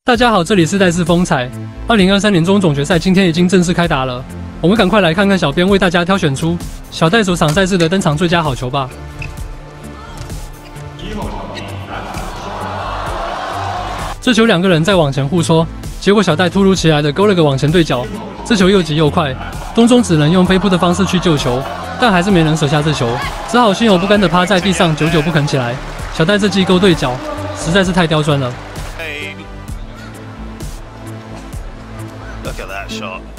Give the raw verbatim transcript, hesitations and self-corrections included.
大家好，这里是戴斯风采。二零二三年中总决赛今天已经正式开打了，我们赶快来看看小编为大家挑选出小戴首场赛事的登场最佳好球吧。这球两个人在往前互戳，结果小戴突如其来的勾了个往前对角，这球又急又快，东中只能用飞扑的方式去救球，但还是没能舍下这球，只好心有不甘的趴在地上，久久不肯起来。小戴这记勾对角实在是太刁钻了。 Look at that shot.